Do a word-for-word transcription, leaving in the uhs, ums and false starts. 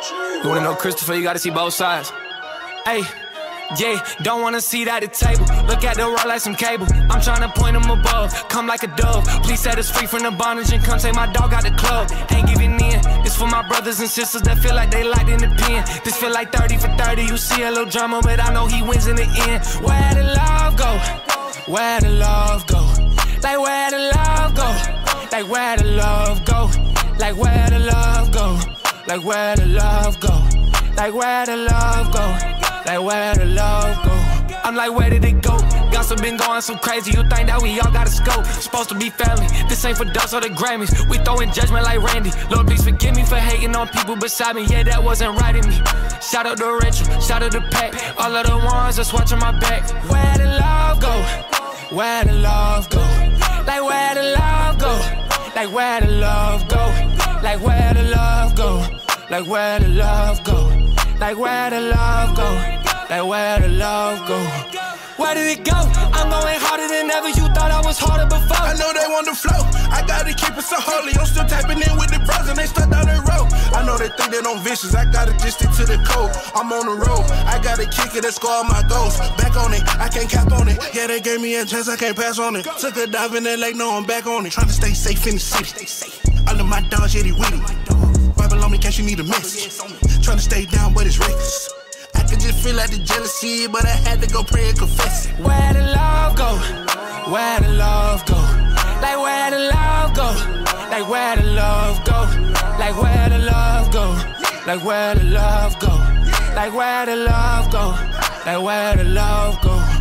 You wanna know Christopher, you gotta see both sides. Hey, yeah, don't wanna see that at the table. Look at the road like some cable. I'm tryna point them above, come like a dove. Please set us free from the bondage and come take my dog out the club. Ain't giving in, this for my brothers and sisters that feel like they locked in the pen. This feel like thirty for thirty, you see a little drama, but I know he wins in the end. Where the love go? Where the love go? Like where the love go? Like where the love go? Like where the love go? Like where the love go? Like where the love go? Like where the love go? I'm like, where did it go? Gossip been going so crazy, you think that we all got a scope. Supposed to be family, this ain't for dust or the Grammys. We throwing judgment like Randy. Lord, please forgive me for hating on people beside me. Yeah, that wasn't right in me. Shout out to Rachel, shout out to Pat, all of the ones that's watching my back. Where the love go? Where the love go? Like where the love go? Like where the love go? Like where the love go? Like where the love go? Like where the love go? Like where the love go? Where did it go? I'm going harder than ever. You thought I was harder before. I know they want the flow. I gotta keep it so holy. I'm still tapping in with the bros and they stuck down the road. I know they think they don't vicious. I gotta just stick to the code. I'm on the road. I gotta kick it and score all my goals. Back on it. I can't cap on it. Yeah, they gave me a chance. I can't pass on it. Took a dive in that lake. No, I'm back on it. Trying to stay safe in the city. Stay safe. All of my dogs, yeah, they with it. Bible on me, catch you need a message. Trying to stay down, but it's reckless. I could just feel like the jealousy, but I had to go pray and confess it. Where the love go? Where the love go? Like where the love go? Like where the love go? Like where the love go? Like where the love go? Like where the love go? Like where the love go?